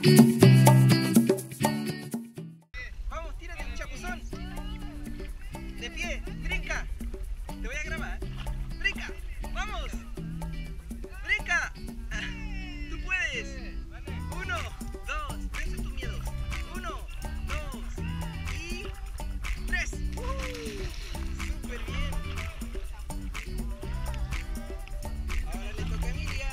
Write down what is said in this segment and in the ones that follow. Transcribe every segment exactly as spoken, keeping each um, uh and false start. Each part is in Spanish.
Vamos, tírate un chapuzón. De pie, brinca. Te voy a grabar. Brinca, vamos. Brinca. Tú puedes. Uno, dos, vence tus miedos. Uno, dos y tres. Uh, súper bien. Ahora le toca a Emilia.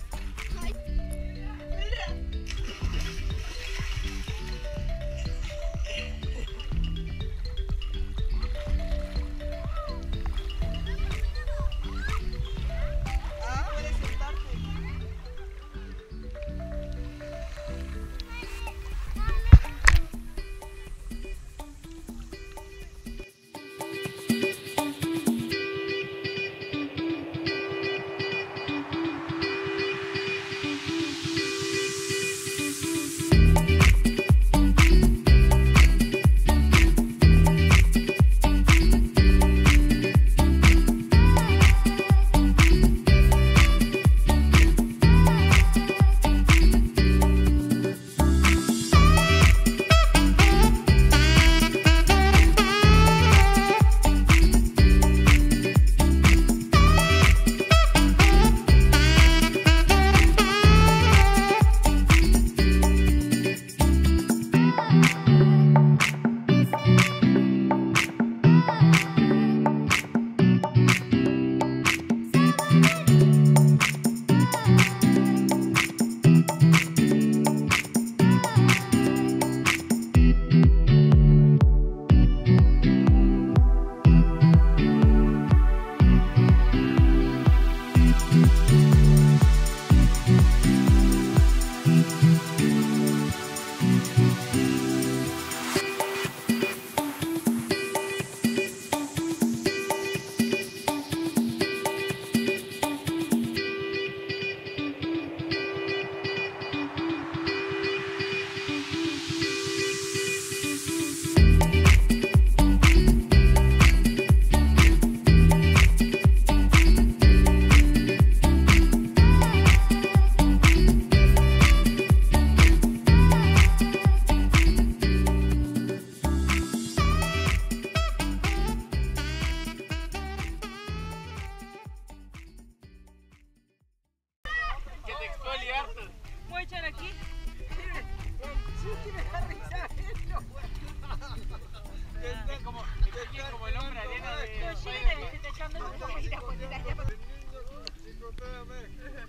¿Puedo echar aquí? Es como, es como el hombre arena de... Estoy llena de gente echando un poco y la